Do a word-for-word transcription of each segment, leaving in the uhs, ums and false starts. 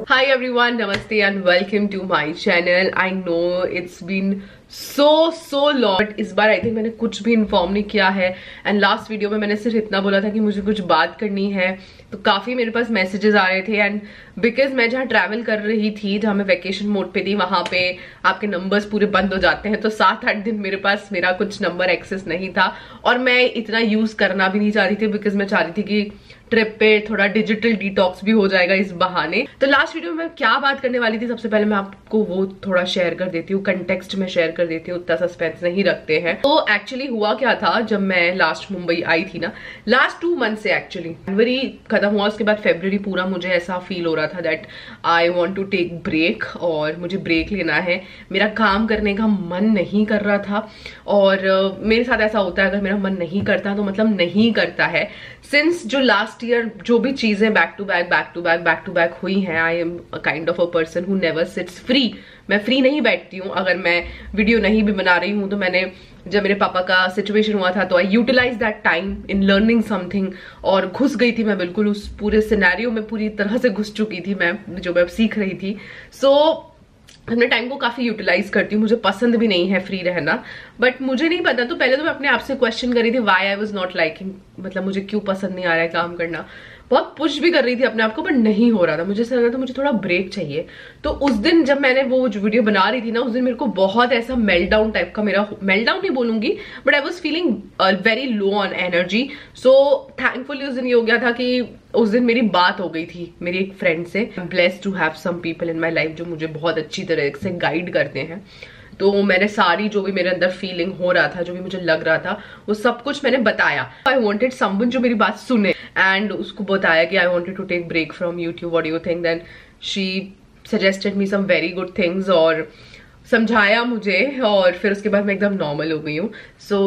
Hi everyone, namaste and welcome to my channel. I know it's been so so long, but इस बार I think मैंने कुछ भी inform नहीं किया है एंड लास्ट वीडियो में मैंने सिर्फ इतना बोला था कि मुझे कुछ बात करनी है, तो काफ़ी मेरे पास मैसेजेस आ रहे थे एंड बिकॉज मैं जहाँ ट्रैवल कर रही थी, जहाँ मैं वैकेशन मोड पे थी, वहाँ पे आपके नंबर्स पूरे बंद हो जाते हैं, तो सात आठ दिन मेरे पास मेरा कुछ नंबर एक्सेस नहीं था और मैं इतना यूज़ करना भी नहीं चाह रही थी बिकॉज मैं चाह रही थी कि ट्रिप पे थोड़ा डिजिटल डिटॉक्स भी हो जाएगा इस बहाने। तो लास्ट वीडियो में क्या बात करने वाली थी, सबसे पहले मैं आपको वो थोड़ा शेयर कर देती हूँ, कंटेक्स्ट में शेयर कर देती हूँ, उतना सस्पेंस नहीं रखते हैं। तो एक्चुअली हुआ क्या था, जब मैं लास्ट मुंबई आई थी ना, लास्ट टू मंथ से एक्चुअली जनवरी खत्म हुआ, उसके बाद फेब्रुवरी पूरा मुझे ऐसा फील हो रहा था that I want to take break और मुझे ब्रेक लेना है। मेरा काम करने का मन नहीं कर रहा था और uh, मेरे साथ ऐसा होता है, अगर मेरा मन नहीं करता तो मतलब नहीं करता है। सिंस जो लास्ट ईयर जो भी चीजें back to back back to back back to back हुई हैं, I am a kind of a person who never sits free. मैं फ्री नहीं बैठती हूँ, अगर मैं वीडियो नहीं भी बना रही हूँ तो मैंने जब मेरे पापा का सिचुएशन हुआ था तो I utilize that time in learning something और घुस गई थी मैं, बिल्कुल उस पूरे सिनेरियो में पूरी तरह से घुस चुकी थी मैं, जो मैं सीख रही थी। सो so, अपने टाइम को काफी यूटिलाइज करती हूँ, मुझे पसंद भी नहीं है फ्री रहना, बट मुझे नहीं पता, तो पहले तो मैं अपने आप से क्वेश्चन कर रही थी why I was not liking, मतलब मुझे क्यों पसंद नहीं आ रहा है काम करना। बहुत पुश भी कर रही थी अपने आप को, बट नहीं हो रहा था, मुझे ऐसा लग रहा था मुझे थोड़ा ब्रेक चाहिए। तो उस दिन जब मैंने वो जो वीडियो बना रही थी ना, उस दिन मेरे को बहुत ऐसा मेल्टडाउन टाइप का, मेरा मेल्टडाउन नहीं बोलूंगी but I was feeling very low on energy. So thankfully उस दिन ये हो गया था कि उस दिन मेरी बात हो गई थी मेरी एक फ्रेंड से। Blessed to have some people in my life जो मुझे बहुत अच्छी तरह से गाइड करते हैं। तो मैंने सारी जो भी मेरे अंदर फीलिंग हो रहा था, जो भी मुझे लग रहा था, वो सब कुछ मैंने बताया। आई वॉन्टेड समवन जो मेरी बात सुने एंड उसको बताया कि I wanted to take break from YouTube, what do you think. Then she suggested me some very good things और समझाया मुझे और फिर उसके बाद मैं एकदम नॉर्मल हो गई हूँ। So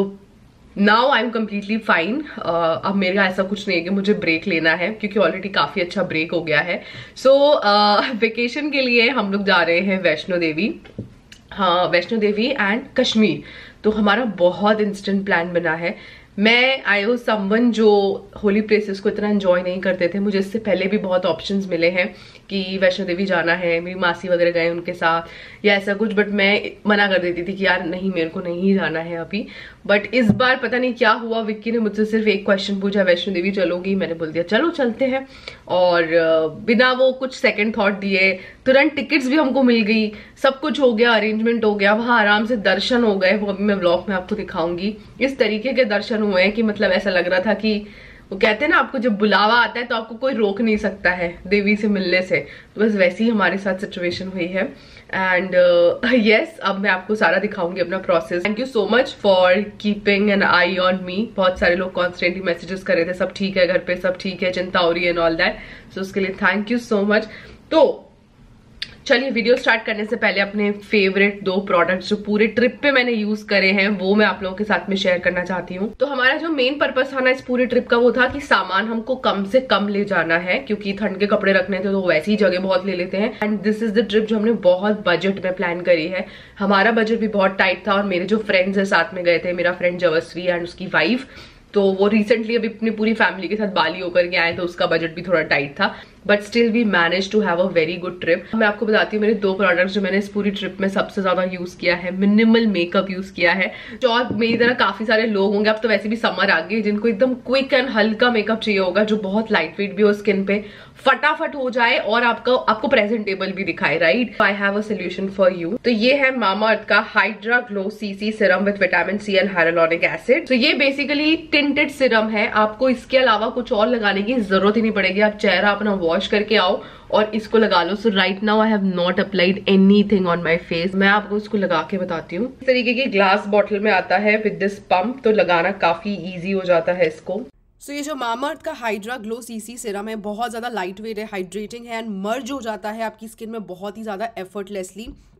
now I am completely fine. अब मेरा ऐसा कुछ नहीं है कि मुझे ब्रेक लेना है, क्योंकि ऑलरेडी काफी अच्छा ब्रेक हो गया है। सो वेकेशन के लिए हम लोग जा रहे हैं वैष्णो देवी, हाँ वैष्णो देवी एंड कश्मीर। तो हमारा बहुत इंस्टेंट प्लान बना है। मैं आई वॉज समवन जो होली प्लेसेस को इतना एंजॉय नहीं करते थे, मुझे इससे पहले भी बहुत ऑप्शंस मिले हैं कि वैष्णो देवी जाना है, मेरी मासी वगैरह गए उनके साथ या ऐसा कुछ, बट मैं मना कर देती थी कि यार नहीं मेरे को नहीं जाना है अभी। बट इस बार पता नहीं क्या हुआ, विक्की ने मुझसे सिर्फ एक क्वेश्चन पूछा, वैष्णो देवी चलोगी? मैंने बोल दिया चलो चलते हैं, और बिना वो कुछ सेकंड थॉट दिए तुरंत टिकट्स भी हमको मिल गई, सब कुछ हो गया, अरेंजमेंट हो गया, वहां आराम से दर्शन हो गए। वो अभी मैं व्लॉग में आपको दिखाऊंगी। इस तरीके के दर्शन हुए हैं कि मतलब ऐसा लग रहा था कि वो कहते हैं ना, आपको जब बुलावा आता है तो आपको कोई रोक नहीं सकता है देवी से मिलने से, तो बस वैसी ही हमारे साथ सिचुएशन हुई है। एंड यस, अब मैं आपको सारा दिखाऊंगी अपना process. Thank you so much for keeping an eye on me. बहुत सारे लोग कॉन्स्टेंटली मैसेजेस कर रहे थे, सब ठीक है घर पे, सब ठीक है, चिंता हो रही है एंड ऑल दैट। सो उसके लिए थैंक यू सो मच। तो चलिए वीडियो स्टार्ट करने से पहले अपने फेवरेट दो प्रोडक्ट्स जो पूरे ट्रिप पे मैंने यूज करे हैं वो मैं आप लोगों के साथ में शेयर करना चाहती हूँ। तो हमारा जो मेन पर्पस था ना इस पूरे ट्रिप का, वो था कि सामान हमको कम से कम ले जाना है, क्योंकि ठंड के कपड़े रखने थे तो वैसे ही जगह बहुत ले लेते हैं। And this is the trip जो हमने बहुत बजट में प्लान करी है। हमारा बजट भी बहुत टाइट था और मेरे जो फ्रेंड्स है साथ में गए थे, मेरा फ्रेंड जवस्वी एंड उसकी वाइफ, तो वो रिसेंटली अभी अपनी पूरी फैमिली के साथ बाली होकर के आए, तो उसका बजट भी थोड़ा टाइट था, but still we manage to have a very good trip. मैं आपको बताती हूँ मेरे दो प्रोडक्ट्स जो मैंने इस पूरी ट्रिप में सबसे ज्यादा यूज किया है। मिनिमल मेकअप यूज किया है। जो और मेरी तरह काफी सारे लोग होंगे, अब तो वैसे भी समर आ गई, जिनको एकदम क्विक एंड हल्का मेकअप चाहिए होगा, जो बहुत लाइट वेट भी हो, स्किन पे फटाफट हो जाए और आपको आपको प्रेजेंटेबल भी दिखाए, right? I have a solution for you. तो ये है मामाअर्थ का hydra glow CC serum with vitamin C and hyaluronic acid. तो ये बेसिकली टिंटेड सीरम है, आपको इसके अलावा कुछ और लगाने की जरूरत ही नहीं पड़ेगी। आप चेहरा अपना वॉश करके आओ और इसको लगा लो। So right now I have not applied anything on my face. मैं आपको इसको लगा के बताती हूँ। इस तरीके की ग्लास बॉटल में आता है विद दिस पंप, तो लगाना काफी इजी हो जाता है इसको। सो so, ये जो मामाअर्थ का हाइड्रा ग्लो सीसी सीरम है, बहुत ज़्यादा लाइट वेट है, हाइड्रेटिंग है एंड मर्ज हो जाता है आपकी स्किन में बहुत ही ज़्यादा एफर्टलेसली।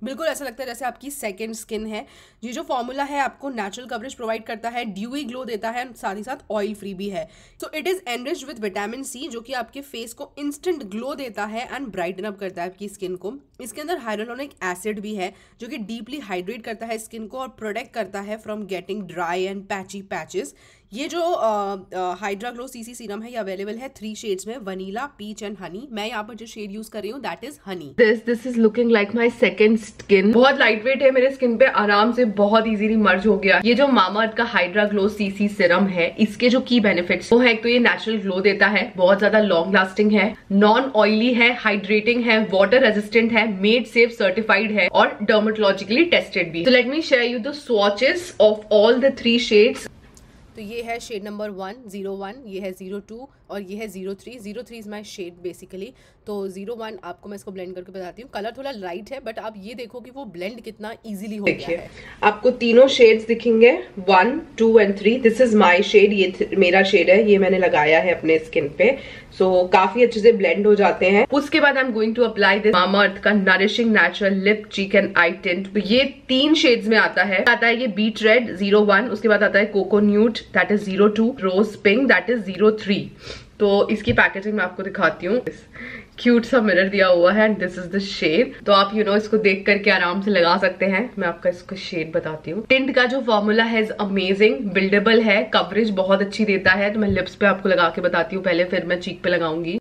बिल्कुल ऐसा लगता है जैसे आपकी सेकंड स्किन है। ये जो फॉर्मूला है आपको नेचुरल कवरेज प्रोवाइड करता है, ड्यूई ग्लो देता है, साथ ही साथ ऑयल फ्री भी है। So it is enriched with vitamin C जो कि आपके फेस को इंस्टेंट ग्लो देता है एंड ब्राइटन अप करता है आपकी स्किन को। इसके अंदर हाइलुरोनिक एसिड भी है जो कि डीपली हाइड्रेट करता है स्किन को और प्रोटेक्ट करता है from getting dry and patchy patches. ये जो हाइड्रा ग्लो सीसी सीरम है ये अवेलेबल है थ्री शेड्स में, वनीला, पीच एंड हनी। मैं यहाँ पर जो शेड यूज कर रही हूँ that is honey. This this is looking like my second skin. बहुत लाइट वेट है, मेरे स्किन पे आराम से बहुत इजीली मर्ज हो गया। ये जो मामाअर्थ का हाइड्रा ग्लो सीसी सीरम है इसके जो की बेनिफिट्स वो है, एक तो ये नेचुरल ग्लो देता है, बहुत ज्यादा लॉन्ग लास्टिंग है, नॉन ऑयली है, हाइड्रेटिंग है, वाटर रेजिस्टेंट है, मेड सेफ सर्टिफाइड है और डर्मेटोलॉजिकली टेस्टेड भी। तो let me share you the swatches of all the three shades. तो ये है shade number one, zero one, ये है जीरो टू और ये है zero three. Zero three is my shade basically. तो जीरो वन आपको मैं इसको ब्लेंड करके बताती हूँ। कलर थोड़ा लाइट है बट आप ये देखो कि वो ब्लेंड कितना इजीली हो गया है। आपको तीनों शेड्स दिखेंगे, one, two and three. This is my shade, ये मेरा शेड है, ये मैंने लगाया है अपने स्किन पे। सो so, काफी अच्छे से ब्लेंड हो जाते हैं। उसके बाद I am going to apply this Mamaearth का nourishing natural lip cheek and eye tint. तो ये तीन शेड्स में आता है। आता है ये बीट रेड जीरो वन, उसके बाद आता है coco nude that is zero two, rose pink that is zero three. तो इसकी पैकेजिंग मैं आपको दिखाती हूँ। क्यूट सा मिरर दिया हुआ है and this is the shade. तो आप यू you नो know, इसको देख करके आराम से लगा सकते हैं। मैं आपका इसको शेड बताती हूँ। टिंट का जो फॉर्मूला है इज अमेजिंग, बिल्डेबल है, कवरेज बहुत अच्छी देता है। तो मैं लिप्स पे आपको लगा के बताती हूँ पहले, फिर मैं चीक पे लगाऊंगी।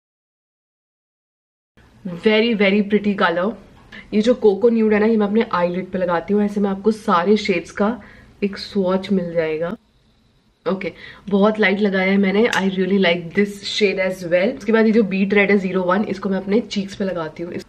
Very very pretty colour. ये जो कोको न्यूड है ना ये मैं अपने आईलिड पे लगाती हूँ। ऐसे में आपको सारे शेड्स का एक स्वॉच मिल जाएगा। ओके okay, बहुत लाइट लगाया है मैंने। I really like this shade as well. उसके बाद ये जो बीट रेड है जीरो वन, इसको मैं अपने चीक्स पे लगाती हूँ।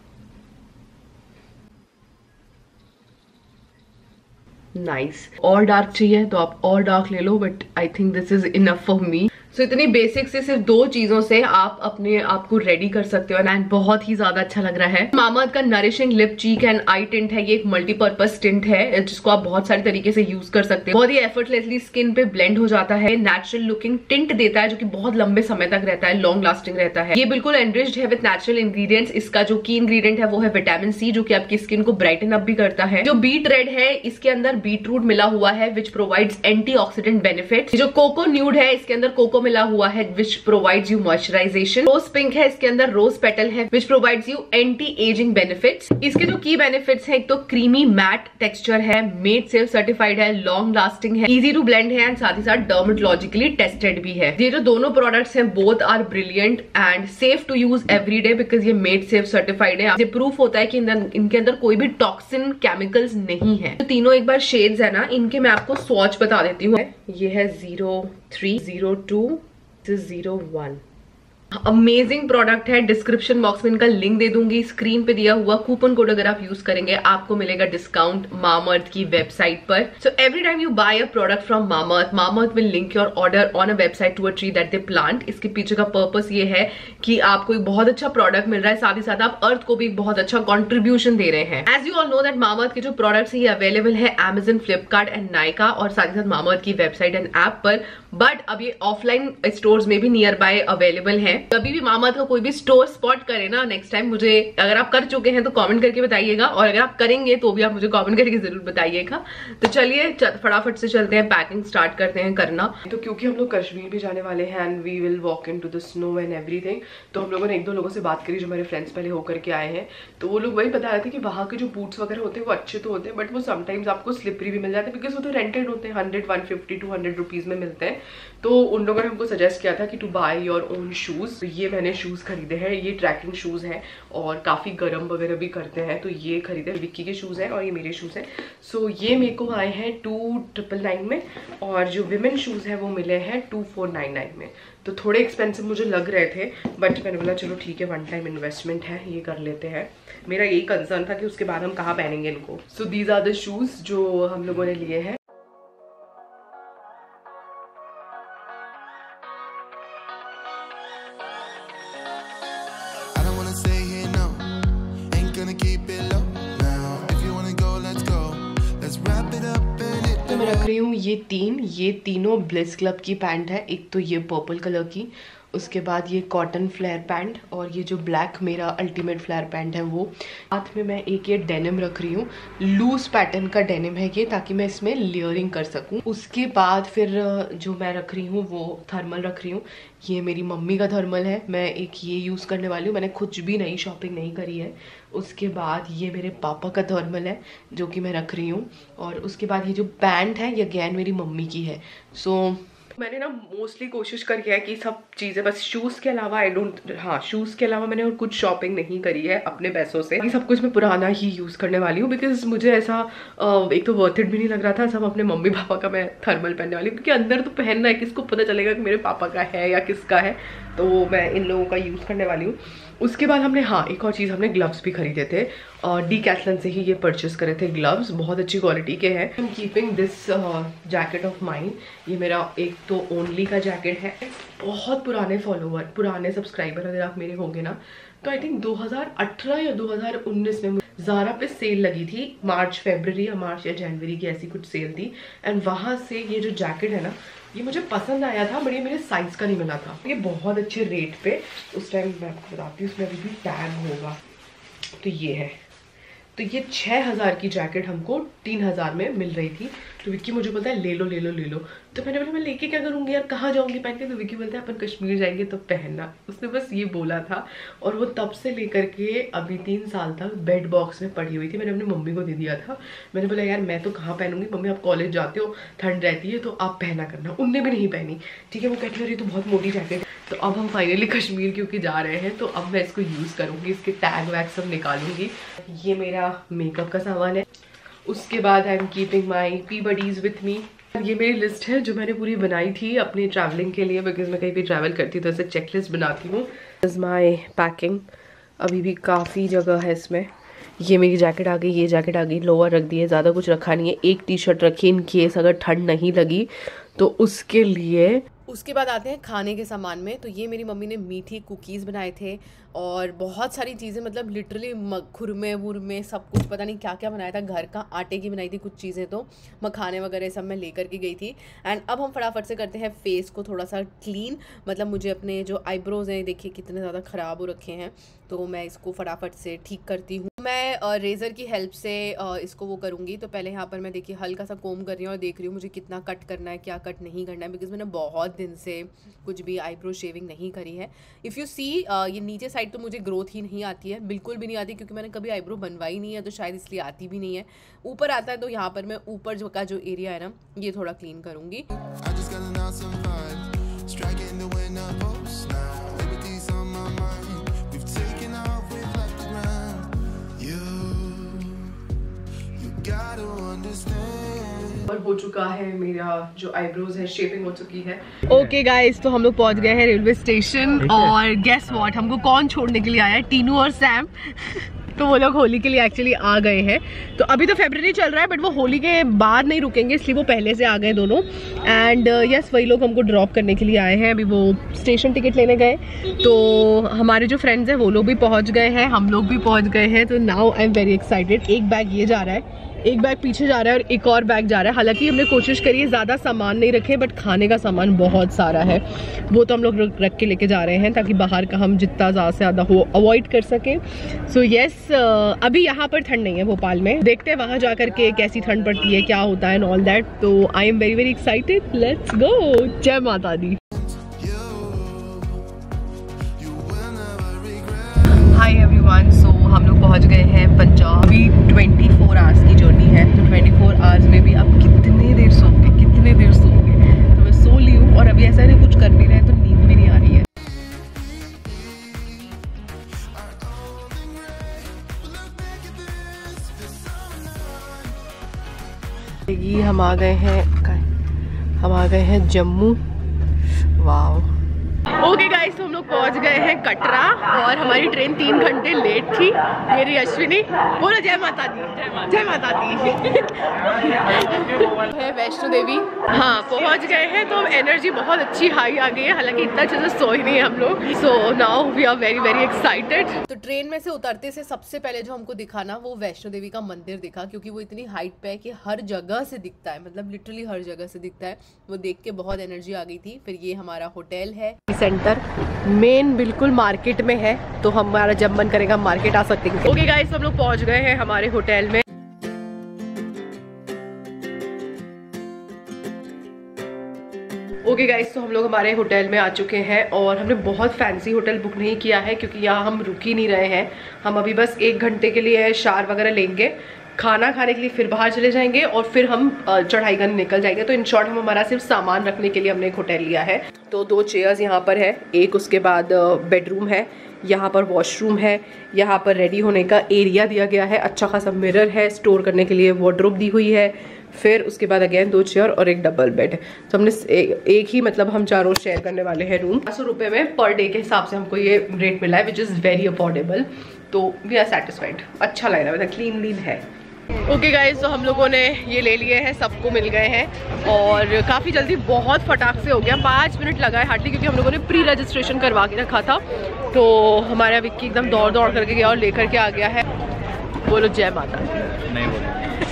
Nice nice. और डार्क चाहिए तो आप और डार्क ले लो but I think this is enough for me. So so, इतनी बेसिक से सिर्फ दो चीजों से आप अपने आप को रेडी कर सकते हो एंड बहुत ही ज्यादा अच्छा लग रहा है। मामाअर्थ का nourishing lip cheek and eye tint है, ये एक मल्टीपर्पज टिंट है जिसको आप बहुत सारे तरीके से यूज कर सकते हो। बहुत ही एफर्टलेसली स्किन पे ब्लेंड हो जाता है, नेचुरल लुकिंग टिंट देता है जो कि बहुत लंबे समय तक रहता है, लॉन्ग लास्टिंग रहता है। ये बिल्कुल एनरिच्ड है विद नेचुरल इंग्रेडिएंट्स। इसका जो की इंग्रेडिएंट है वो है विटामिन सी जो कि आपकी स्किन को ब्राइटन अप भी करता है। जो बीट रेड है इसके अंदर बीटरूट मिला हुआ है विच प्रोवाइड्स एंटीऑक्सीडेंट बेनिफिट्स। जो कोको न्यूड है इसके अंदर कोको मिला हुआ है which provides you moisturization। Rose pink है इसके अंदर रोज पेटल है which provides you anti aging benefits। इसके जो की बेनिफिट्स है, एक तो क्रीमी मैट टेक्सचर है, मेड सेफ सर्टिफाइड है, लॉन्ग लास्टिंग है, इजी टू ब्लेंड है एंड साथ ही साथ डर्मेटोलॉजिकली टेस्टेड भी है। ये जो दोनों प्रोडक्ट्स हैं both are brilliant and safe to use every day because ये मेड सेफ सर्टिफाइड है। ये प्रूफ होता है कि इनके अंदर कोई भी टॉक्सिन केमिकल्स नहीं है। तो तीनों एक बार शेड्स है ना, इनके मैं आपको स्वॉच बता देती हूँ। ये है zero three, zero two, zero one. Amazing product है। डिस्क्रिप्शन बॉक्स में इनका लिंक दे दूंगी, स्क्रीन पे दिया हुआ कूपन कोड अगर आप यूज करेंगे आपको मिलेगा डिस्काउंट मामाअर्थ की वेबसाइट पर। So every time you buy a product from Mamaearth, Mamaearth will link your order on a website to a tree that they plant. इसके पीछे का पर्पस ये है कि आपको एक बहुत अच्छा प्रोडक्ट मिल रहा है, साथ ही साथ आप अर्थ को भी एक बहुत अच्छा कॉन्ट्रीब्यूशन दे रहे हैं। As you all know that Mamaearth के जो प्रोडक्ट्स है ये अवेलेबल है अमेजन, फ्लिपकार्ट एंड नायका और साथ ही साथ मामाअर्थ की वेबसाइट एंड ऐप पर। बट अब ये ऑफलाइन स्टोर्स में भी नियर बाय अवेलेबल है। कभी भी मामाअर्थ का कोई भी स्टोर स्पॉट करे ना नेक्स्ट टाइम, मुझे अगर आप कर चुके हैं तो कमेंट करके बताइएगा और अगर आप करेंगे तो भी आप मुझे कमेंट करके जरूर बताइएगा। तो चलिए फटाफट से चलते हैं, पैकिंग स्टार्ट करते हैं करना। तो क्योंकि हम लोग कश्मीर भी जाने वाले हैं and we will walk in to the snow and everything, तो हम लोगों ने एक दो लोगों से बात करी जो मेरे फ्रेंड्स पहले होकर के आए हैं। तो वो लोग वही बता रहे थे कि वहाँ के जो बूट्स वगैरह होते हैं वो अच्छे तो होते हैं बट वो समटाइम्स आपको स्लिपरी भी मिल जाते हैं बिकॉज वो तो रेंटेड होते हैं, hundred one fifty to hundred rupees में मिलते हैं। तो उन लोगों ने हमको सजेस्ट किया था कि to buy your own shoes. तो ये मैंने शूज खरीदे हैं, ये ट्रैकिंग शूज हैं और काफी गर्म वगैरह भी करते हैं। तो ये खरीदे, विक्की के शूज हैं और ये मेरे शूज हैं। सो so, ये मेरे को आए हैं टू ट्रिपल नाइन में और जो विमेन शूज हैं वो मिले हैं टू फोर नाइन नाइन में। तो थोड़े एक्सपेंसिव मुझे लग रहे थे बट मैंने बोला चलो ठीक है, वन टाइम इन्वेस्टमेंट है, ये कर लेते हैं। मेरा यही कंसर्न था कि उसके बाद हम कहाँ पहनेंगे इनको। So these are the shoes जो हम लोगों ने लिए हैं। मैं रख रही हूँ ये तीन, ये तीनों ब्लिस क्लब की पैंट है। एक तो ये पर्पल कलर की उसके बाद ये कॉटन फ्लेयर पैंट और ये जो ब्लैक मेरा अल्टीमेट फ्लेयर पैंट है वो। साथ में मैं एक ये डेनिम रख रही हूँ, लूज पैटर्न का डेनिम है ये, ताकि मैं इसमें लेयरिंग कर सकूँ। उसके बाद फिर जो मैं रख रही हूँ वो थर्मल रख रही हूँ। ये मेरी मम्मी का थर्मल है, मैं एक ये यूज़ करने वाली हूँ, मैंने कुछ भी नई शॉपिंग नहीं करी है। उसके बाद ये मेरे पापा का थर्मल है जो कि मैं रख रही हूँ। और उसके बाद ये जो पैंट है ये अगेन मेरी मम्मी की है। सो so, मैंने ना मोस्टली कोशिश करके है कि सब चीज़ें, बस शूज़ के अलावा आई डोंट, हाँ शूज़ के अलावा मैंने और कुछ शॉपिंग नहीं करी है अपने पैसों से। ये सब कुछ मैं पुराना ही यूज़ करने वाली हूँ, बिकॉज मुझे ऐसा एक तो वर्थ इट भी नहीं लग रहा था सब अपने मम्मी पापा का मैं थर्मल पहनने वाली हूँ, क्योंकि अंदर तो पहनना है, किसको पता चलेगा कि मेरे पापा का है या किसका है, तो मैं इन लोगों का यूज़ करने वाली हूँ। उसके बाद हमने, हाँ एक और चीज़, हमने ग्लव्स भी खरीदे थे और डीकैथलन से ही ये परचेस करे थे ग्लव्स, बहुत अच्छी क्वालिटी के हैं। I am keeping this jacket of mine, ये मेरा एक तो ओनली का जैकेट है। बहुत पुराने फॉलोवर, पुराने सब्सक्राइबर अगर आप मेरे होंगे ना, तो आई थिंक दो हज़ार अठारह या दो हज़ार उन्नीस में ज़ारा पे सेल लगी थी, मार्च फरवरी या मार्च या जनवरी की ऐसी कुछ सेल थी। एंड वहाँ से ये जो जैकेट है ना, ये मुझे पसंद आया था, बट ये मेरे साइज का नहीं मिला था। ये बहुत अच्छे रेट पे उस टाइम, मैं आपको बताती हूँ, उसमें अभी भी टैग होगा, तो ये है। तो ये छः हज़ार की जैकेट हमको तीन हज़ार में मिल रही थी। तो विक्की मुझे बोलता है ले लो ले लो ले लो, तो मैंने बोला मैं लेके क्या करूँगी यार, कहाँ जाऊँगी पहन के। तो विक्की बोलता है अपन कश्मीर जाएंगे तो पहनना। उसने बस ये बोला था और वो तब से लेकर के अभी तीन साल तक बेड बॉक्स में पड़ी हुई थी। मैंने अपनी मम्मी को दे दिया था, मैंने बोला यार मैं तो कहाँ पहनूंगी, मम्मी आप कॉलेज जाते हो, ठंड रहती है तो आप पहना करना। उनने भी नहीं पहनी, ठीक है। वो कहती है रही तो बहुत मोटी जैकेट। तो अब हम फाइनली कश्मीर क्योंकि जा रहे हैं, तो अब मैं इसको यूज़ करूँगी, इसके टैग वैग सब निकालूंगी। ये मेरा मेकअप का सामान है। उसके बाद I am keeping my pee buddies with me. ये मेरी लिस्ट है जो मैंने पूरी बनाई थी अपनी ट्रैवलिंग के लिए, बिकॉज मैं कहीं भी ट्रैवल करती हूँ तो ऐसे चेकलिस्ट बनाती हूँ। इज माई पैकिंग, अभी भी काफ़ी जगह है इसमें। ये मेरी जैकेट आ गई, ये जैकेट आ गई, लोअर रख दी है, ज़्यादा कुछ रखा नहीं है। एक टी शर्ट रखी इन केस अगर ठंड नहीं लगी तो उसके लिए। उसके बाद आते हैं खाने के सामान में। तो ये मेरी मम्मी ने मीठी कुकीज़ बनाए थे और बहुत सारी चीज़ें, मतलब लिटरली खुरमे वुरमे सब कुछ, पता नहीं क्या क्या बनाया था, घर का आटे की बनाई थी कुछ चीज़ें, तो मखाने वगैरह सब मैं लेकर के गई थी। एंड अब हम फटाफट से करते हैं फेस को थोड़ा सा क्लीन। मतलब मुझे अपने जो आईब्रोज़ हैं देखिए कितने ज़्यादा ख़राब हो रखे हैं, तो मैं इसको फटाफट से ठीक करती हूँ। मैं रेज़र की हेल्प से इसको वो करूँगी। तो पहले यहाँ पर मैं देखिए हल्का सा कोम कर रही हूँ और देख रही हूँ मुझे कितना कट करना है, क्या कट नहीं करना है, बिकॉज मैंने बहुत दिन से कुछ भी आईब्रो शेविंग नहीं करी है। इफ़ यू सी ये नीचे साइड तो मुझे ग्रोथ ही नहीं आती है, बिल्कुल भी नहीं आती, क्योंकि मैंने कभी आईब्रो बनवाई नहीं है, तो शायद इसलिए आती भी नहीं है। ऊपर आता है तो यहाँ पर मैं ऊपर जो का जो एरिया है ना, ये थोड़ा क्लीन करूँगी। और हो चुका है मेरा जो आईब्रोज है, शेपिंग हो चुकी है। ओके गाइस, तो हम लोग पहुंच गए हैं रेलवे स्टेशन और गेस व्हाट, हमको कौन छोड़ने के लिए आया है? टीनू और सैम। तो वो लोग होली के लिए एक्चुअली आ गए हैं। तो अभी तो फरवरी चल रहा है, बट वो होली के बाद नहीं रुकेंगे, इसलिए वो पहले से आ गए दोनों। एंड यस yes, वही लोग हमको ड्रॉप करने के लिए आए हैं। अभी वो स्टेशन टिकट लेने गए, तो हमारे जो फ्रेंड्स हैं वो लोग भी पहुंच गए हैं, हम लोग भी पहुंच गए हैं। तो now I am very excited. एक बैग ये जा रहा है, एक बैग पीछे जा रहा है और एक और बैग जा रहा है। हालांकि हमने कोशिश करी है ज़्यादा सामान नहीं रखे, बट खाने का सामान बहुत सारा है, वो तो हम लोग रख के लेके जा रहे हैं ताकि बाहर का हम जितना ज़्यादा से ज़्यादा हो अवॉइड कर सकें। सो so, येस yes, अभी यहाँ पर ठंड नहीं है भोपाल में, देखते हैं वहाँ जा करके कैसी ठंड पड़ती है, क्या होता है एंड ऑल दैट। तो I am very very excited, let's go. जय माता दी। हाय एवरीवन, सो हम लोग पहुंच गए हैं पंजाब। अभी चौबीस आवर्स की जर्नी है, तो चौबीस आवर्स में भी अब कितने देर सोओगे, कितने देर सोओगे। तो मैं सो ली हूँ और अभी ऐसा नहीं कुछ कर भी रहे तो नींद भी नहीं आ रही है। ये हम आ गए हैं, हम आ गए हैं जम्मू। वाओ। ओके गाइस, तो हम लोग पहुंच गए हैं कटरा और हमारी ट्रेन तीन घंटे लेट थी। मेरी अश्विनी, बोलो जय माता दी। जय माता दी। है वैष्णो देवी, हाँ पहुंच गए हैं। तो एनर्जी बहुत अच्छी हाई आ गई है, हालांकि इतना अच्छे से सोए नहीं है हम लोग। So now we are very very excited. तो ट्रेन में से उतरते से सबसे पहले जो हमको दिखा ना, वो वैष्णो देवी का मंदिर दिखा, क्योंकि वो इतनी हाइट पे है कि हर जगह से दिखता है, मतलब लिटरली हर जगह से दिखता है। वो देख के बहुत एनर्जी आ गई थी। फिर ये हमारा होटल है, सेंटर मेन बिल्कुल मार्केट में है, तो हमारा जब मन करेगा हम मार्केट आ सकते हैं। ओके गाइस, हम लोग पहुंच गए हैं हमारे होटल में। ओके गाइस, तो हम लोग हमारे होटल में आ चुके हैं और हमने बहुत फैंसी होटल बुक नहीं किया है क्योंकि यहाँ हम रुक ही नहीं रहे हैं। हम अभी बस एक घंटे के लिए शार वगैरह लेंगे, खाना खाने के लिए फिर बाहर चले जाएंगे और फिर हम चढ़ाई करने निकल जाएंगे। तो इन शॉर्ट हम हमारा सिर्फ सामान रखने के लिए हमने एक होटल लिया है। तो दो चेयर्स यहाँ पर है, एक उसके बाद बेडरूम है, यहाँ पर वॉशरूम है, यहाँ पर रेडी होने का एरिया दिया गया है, अच्छा खासा मिरर है, स्टोर करने के लिए वार्डरोब दी हुई है, फिर उसके बाद अगेन दो चेयर और एक डबल बेड। तो हमने ए, एक ही मतलब हम चारों शेयर करने वाले हैं रूम। पाँच सौ रुपये में पर डे के हिसाब से हमको ये रेट मिला है, विच इज़ वेरी अफोर्डेबल। तो वी आर सेटिस्फाइड, अच्छा लग रहा है, मतलब क्लीन लीन है। ओके गाइज, तो हम लोगों ने ये ले लिए हैं, सबको मिल गए हैं और काफ़ी जल्दी बहुत फटाक से हो गया। पाँच मिनट लगा है हार्डली, क्योंकि हम लोगों ने प्री रजिस्ट्रेशन करवा के रखा था। तो हमारा विक्की एकदम दौड़ दौड़ करके गया और लेकर के आ गया है। बोलो जय माता। नहीं बोलो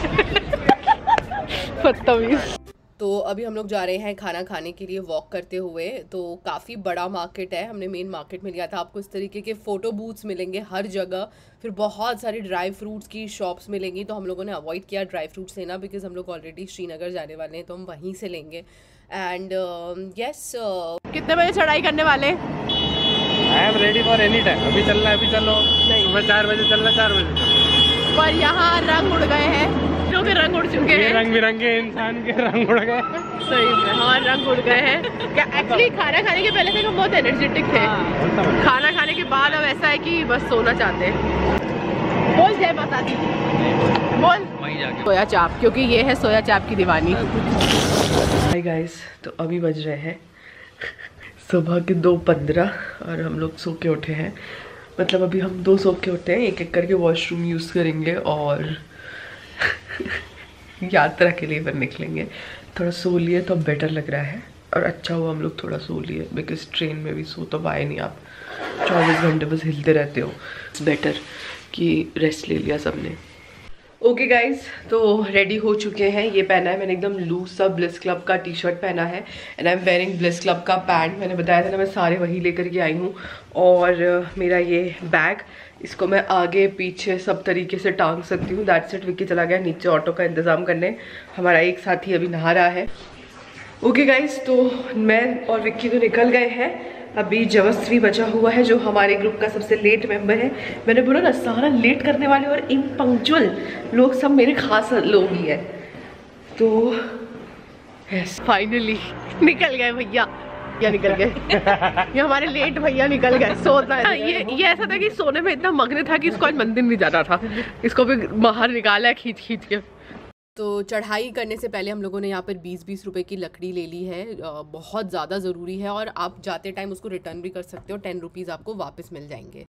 बदतमीज। तो अभी हम लोग जा रहे हैं खाना खाने के लिए वॉक करते हुए। तो काफ़ी बड़ा मार्केट है, हमने मेन मार्केट में लिया था। आपको इस तरीके के फ़ोटो बूथ्स मिलेंगे हर जगह, फिर बहुत सारी ड्राई फ्रूट्स की शॉप्स मिलेंगी। तो हम लोगों ने अवॉइड किया ड्राई फ्रूट्स लेना, बिकॉज हम लोग ऑलरेडी श्रीनगर जाने वाले हैं, तो हम वहीं से लेंगे। एंड यस, कितने बजे चढ़ाई करने वाले? I am ready for any time. अभी चलना है, अभी चलो। नहीं, सुबह चार बजे चलना, चार बजे चलो। पर यहाँ रंग उड़ गए हैं, जो के रंग उड़ चुके हैं, रंग बिरंगे इंसान के रंग उड़ गए। सही में, हाँ रंग उड़ गए हैं। क्या एक्चुअली खाना खाने के पहले से हम बहुत एनर्जेटिक थे, खाना खाने के बाद अब ऐसा है कि बस सोना चाहते हैं। बोल जय माता दी, बोल सोया चाप, क्योंकि ये है सोया चाप की दीवानी। हाय गाइस, तो अभी बज रहे हैं सुबह के दो पंद्रह और हम लोग सो के उठे हैं। मतलब अभी हम दो सो के उठे हैं, एक एक करके वॉशरूम यूज़ करेंगे और यात्रा के लिए फिर निकलेंगे। थोड़ा सो लिए तो अब बेटर लग रहा है और अच्छा हुआ हम लोग थोड़ा सो लिए, बिकॉज ट्रेन में भी सो तो पाए नहीं, आप चौबीस घंटे बस हिलते रहते हो। इट्स बेटर कि रेस्ट ले लिया सबने। ओके गाइज, तो रेडी हो चुके हैं। ये पहना है मैंने एकदम लूज सा ब्लिस क्लब का टी शर्ट पहना है and I am wearing Bliss Club का पैंट। मैंने बताया था ना, मैं सारे वही लेकर के आई हूँ। और uh, मेरा ये बैग, इसको मैं आगे पीछे सब तरीके से टांग सकती हूँ। That's it. विक्की चला गया नीचे ऑटो का इंतज़ाम करने, हमारा एक साथी अभी नहा रहा है। ओके गाइज, तो मैं और विक्की तो निकल गए हैं। अभी जवस्वी बचा हुआ है जो हमारे ग्रुप का सबसे लेट मेंबर है। मैंने बोला ना, सारा लेट करने वाले और इम्पंक्चुअल लोग सब मेरे खास लोग ही हैं। तो यस, फाइनली निकल गए भैया, या निकल गए ये हमारे लेट भैया निकल गए। सोना है ये ये ऐसा था कि सोने में इतना मग्न था कि इसको आज मंदिर भी जाना था, इसको भी बाहर निकाला खींच खींच के। तो चढ़ाई करने से पहले हम लोगों ने यहाँ पर बीस बीस रुपए की लकड़ी ले ली है, बहुत ज़्यादा ज़रूरी है और आप जाते टाइम उसको रिटर्न भी कर सकते हो, टेन रुपीज़ आपको वापस मिल जाएंगे।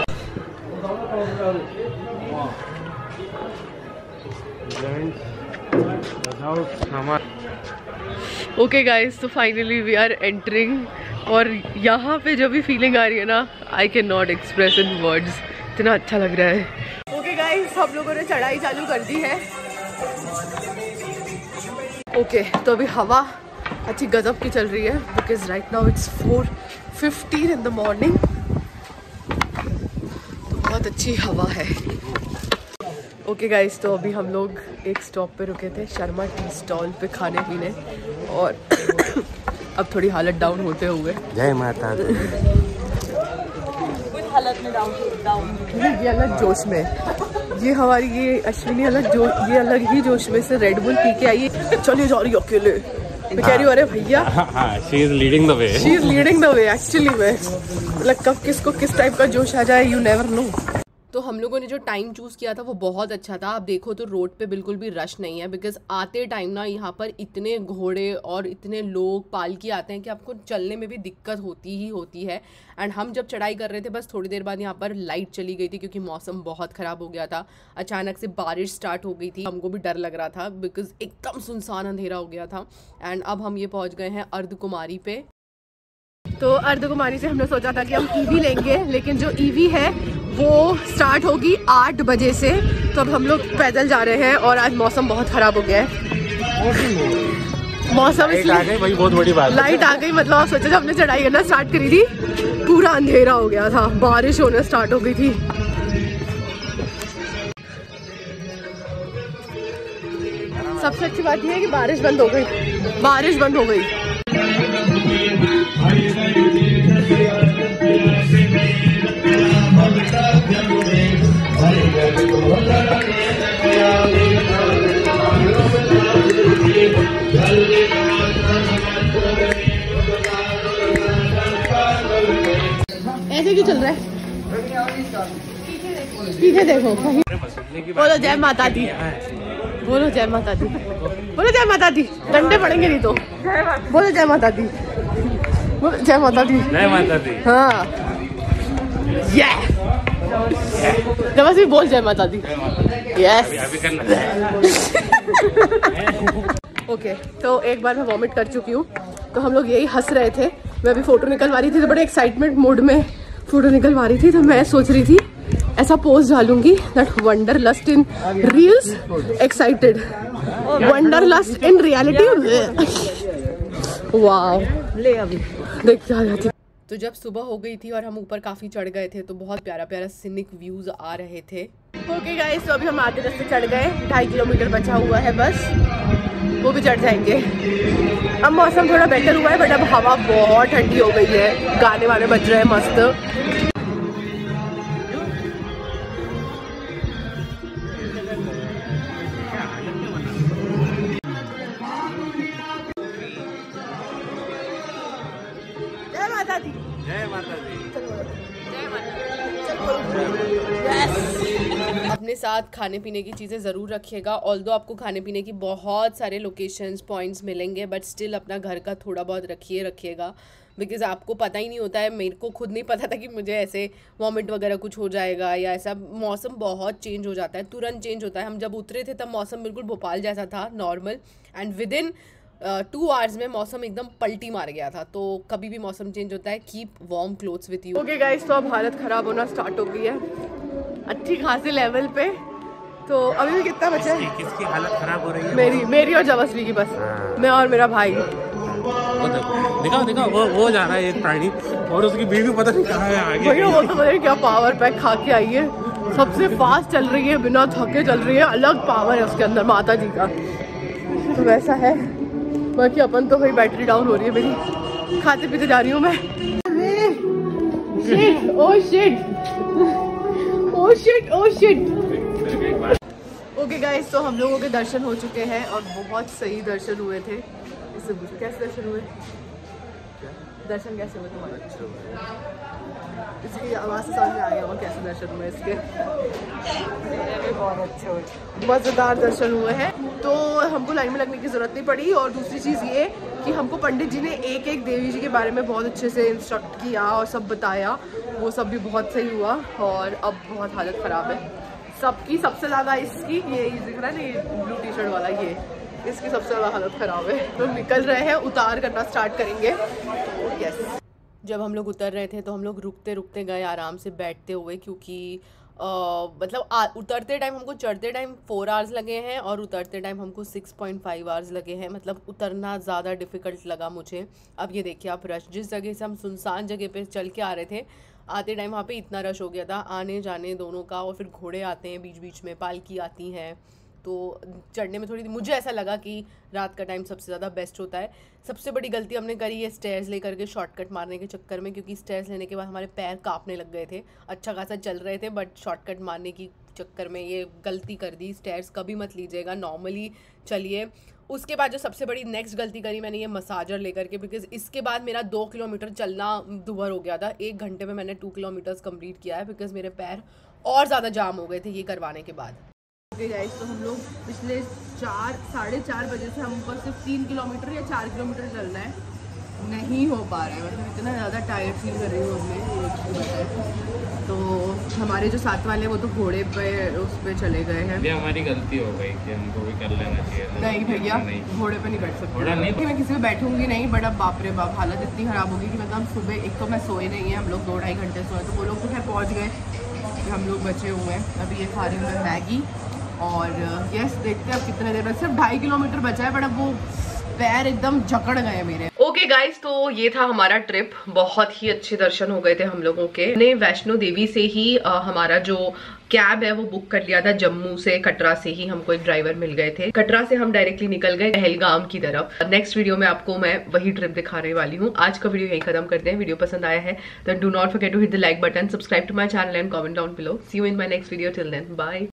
ओके गाइस, तो फाइनली वी आर एंटरिंग और यहाँ पे जो भी फीलिंग आ रही है ना, I can not express in words, इतना अच्छा लग रहा है। ओके गाइस, हम लोगों ने चढ़ाई चालू कर दी है। ओके okay, तो अभी हवा अच्छी गजब की चल रही है, because right now it's four fifteen in the morning, तो बहुत अच्छी हवा है। ओके okay गाइस, तो अभी हम लोग एक स्टॉप पे रुके थे, शर्मा टी स्टॉल पे खाने पीने, और अब थोड़ी हालत डाउन होते हुए। जय माता दी। हालत में डाउन डाउन ये अलग जोश में, ये हमारी ये अश्विनी अलग जो ये अलग ही जोश में से रेड बुल पी के आई, चलिए जा रही अकेले। मैं कह रही हूँ अरे भैया, she is leading the way, she is leading the way actually में, मतलब कब किसको किस टाइप का जोश आ जाए, यू नेवर नो। तो हम लोगों ने जो टाइम चूज़ किया था वो बहुत अच्छा था। आप देखो तो रोड पे बिल्कुल भी रश नहीं है, बिकॉज आते टाइम ना यहाँ पर इतने घोड़े और इतने लोग पालकी आते हैं कि आपको चलने में भी दिक्कत होती ही होती है। एंड हम जब चढ़ाई कर रहे थे, बस थोड़ी देर बाद यहाँ पर लाइट चली गई थी क्योंकि मौसम बहुत ख़राब हो गया था, अचानक से बारिश स्टार्ट हो गई थी, हमको भी डर लग रहा था बिकॉज एकदम सुनसान अंधेरा हो गया था। एंड अब हम ये पहुँच गए हैं अर्धकुमारी पे। तो अर्धकुमारी से हमने सोचा था कि हम ईवी लेंगे, लेकिन जो ईवी है वो स्टार्ट होगी आठ बजे से, तो अब हम लोग पैदल जा रहे हैं और आज मौसम बहुत ख़राब हो गया है। मौसम इसलिए आ गई भाई, बहुत बड़ी बात। लाइट आ गई, मतलब आप सोचो जब हमने चढ़ाई करना स्टार्ट करी थी पूरा अंधेरा हो गया था, बारिश होना स्टार्ट हो गई थी। सबसे अच्छी बात यह है कि बारिश बंद हो गई, बारिश बंद हो गई। ऐसे क्यों चल रहा है? पीछे देखो, बोलो जय माता दी, बोलो जय माता दी, बोलो जय माता दी। डंडे पड़ेंगे नहीं तो बोलो जय माता दी, बोलो जय माता दी, जय माता दी। हाँ ये भी बोल जय माता दी। यस ओके, तो एक बार मैं वॉमिट कर चुकी हूँ, तो हम लोग यही हंस रहे थे। मैं अभी फोटो निकलवा रही थी तो बड़े एक्साइटमेंट मूड में फोटो निकलवा रही थी, तो मैं सोच रही थी ऐसा पोज डालूंगी that wanderlust in reels excited, wanderlust in reality. Wow, ले अभी देख क्या जाती। तो जब सुबह हो गई थी और हम ऊपर काफ़ी चढ़ गए थे तो बहुत प्यारा प्यारा सिनिक व्यूज़ आ रहे थे। ओके गाइस, तो अभी हम आधे रास्ते चढ़ गए, ढाई किलोमीटर बचा हुआ है बस, वो भी चढ़ जाएंगे। अब मौसम थोड़ा बेटर हुआ है बट अब हवा बहुत ठंडी हो गई है, गाने वाने बज रहे हैं मस्त। जय माता दी। अपने साथ खाने पीने की चीज़ें ज़रूर रखिएगा। ऑल्दो आपको खाने पीने की बहुत सारे लोकेशंस पॉइंट्स मिलेंगे बट स्टिल अपना घर का थोड़ा बहुत रखिए रखिएगा बिकॉज़ आपको पता ही नहीं होता है। मेरे को खुद नहीं पता था कि मुझे ऐसे वॉमिट वगैरह कुछ हो जाएगा या ऐसा। मौसम बहुत चेंज हो जाता है, तुरंत चेंज होता है। हम जब उतरे थे तब मौसम बिल्कुल भोपाल जैसा था, normal, and within two hours में मौसम एकदम पलटी मार गया था। तो कभी भी मौसम चेंज होता है, keep warm clothes with you. Okay guys, तो अब हालत ख़राब होना स्टार्ट हो गई है अच्छी खासी लेवल पे। तो अभी भी कितना बचा है? किसकी हालत खराब हो रही है? मेरी मेरी और जवसवी की, बस मैं और मेरा भाई। वो देखो, दिखाओ दिखाओ, वो वो जा रहा है एक प्राणी और उसकी बीवी पता नहीं कहाँ है आगे। भैया वो तो पता नहीं क्या पावर पैक खा के आई है, सबसे फास्ट चल रही है, बिना थके चल रही है, अलग पावर है उसके अंदर माता जी का। तो वैसा है, बाकी अपन तो भाई बैटरी डाउन हो रही है मेरी, खाते पीते जा रही हूँ मैं। Shit, oh shit, oh shit, oh shit. Okay guys, तो हम लोगों के दर्शन हो चुके हैं और बहुत सही दर्शन हुए थे। इससे कैसे दर्शन हुए? दर्शन कैसे हुए तुम्हारे? इसकी आवाज़ से समझ में आ गया होगा कैसे दर्शन हुए इसके। बहुत अच्छे हुए, मज़ेदार दर्शन हुए हैं। तो हमको लाइन में लगने की ज़रूरत नहीं पड़ी। और दूसरी चीज़ ये कि हमको पंडित जी ने एक एक देवी जी के बारे में बहुत अच्छे से इंस्ट्रक्ट किया और सब बताया, वो सब भी बहुत सही हुआ। और अब बहुत हालत ख़राब है सबकी, सबसे ज़्यादा इसकी, ये दिख रहा है ना ये ब्लू टी शर्ट वाला, ये इसकी सबसे ज़्यादा हालत ख़राब है। तो निकल रहे हैं, उतार करना स्टार्ट करेंगे। तो यस, जब हम लोग उतर रहे थे तो हम लोग रुकते रुकते गए, आराम से बैठते हुए, क्योंकि Uh, मतलब आ, उतरते टाइम हमको, चढ़ते टाइम फोर आवर्स लगे हैं और उतरते टाइम हमको सिक्स पॉइंट फाइव आवर्स लगे हैं। मतलब उतरना ज़्यादा डिफ़िकल्ट लगा मुझे। अब ये देखिए आप, रश, जिस जगह से हम सुनसान जगह पे चल के आ रहे थे, आते टाइम वहाँ पे इतना रश हो गया था, आने जाने दोनों का। और फिर घोड़े आते हैं बीच बीच में, पालकी आती हैं, तो चढ़ने में थोड़ी, मुझे ऐसा लगा कि रात का टाइम सबसे ज़्यादा बेस्ट होता है। सबसे बड़ी गलती हमने करी है स्टेयर्स लेकर के शॉर्टकट मारने के चक्कर में, क्योंकि स्टेयर्स लेने के बाद हमारे पैर कांपने लग गए थे। अच्छा खासा चल रहे थे बट शॉर्टकट मारने की चक्कर में ये गलती कर दी। स्टेयर्स कभी मत लीजिएगा, नॉर्मली चलिए। उसके बाद जो सबसे बड़ी नेक्स्ट गलती करी मैंने, ये मसाजर लेकर के, बिकॉज इसके बाद मेरा दो किलोमीटर चलना दुभर हो गया था। एक घंटे में मैंने टू किलोमीटर्स कंप्लीट किया है बिकॉज मेरे पैर और ज़्यादा जाम हो गए थे ये करवाने के बाद। गाइस, तो हम लोग पिछले चार साढ़े चार बजे से हम ऊपर सिर्फ तीन किलोमीटर या चार किलोमीटर चलना है, नहीं हो पा रहा है। मतलब इतना ज़्यादा टायर्ड फील कर रही हूँ मैं। तो हमारे जो साथ वाले वो तो घोड़े पे उस पर चले गए हैं। ये हमारी गलती हो गई कि हमको भी कर लेना चाहिए। नहीं भैया, घोड़े पे नहीं बैठ सकते। घोड़ा नहीं, मैं किसी पे बैठूंगी नहीं। बट अब बाप रे बाप, हालत इतनी ख़राब होगी कि मतलब हम सुबह, एक तो मैं सोए नहीं है, हम लोग दो ढाई घंटे सोए, तो वो लोग तो खैर पहुँच गए, हम लोग बचे हुए हैं। अभी ये खा रही हूँ मैं मैगी। और यस, देखते हैं अब कितने देर में, सिर्फ ढाई किलोमीटर बचा है बट अब वो पैर एकदम जकड़ गए मेरे। ओके गाइस, तो ये था हमारा ट्रिप। बहुत ही अच्छे दर्शन हो गए थे हम लोगों के। हमने वैष्णो देवी से ही आ, हमारा जो कैब है वो बुक कर लिया था। जम्मू से, कटरा से ही हमको एक ड्राइवर मिल गए थे। कटरा से हम डायरेक्टली निकल गए पहलगाम की तरफ। नेक्स्ट वीडियो में आपको मैं वही ट्रिप दिखाने वाली हूँ। आज का वीडियो यही खत्म करते हैं। वीडियो पसंद आया है तो do not forget to hit the like button, subscribe to my channel and comment down below. See you in my next video. Till then bye.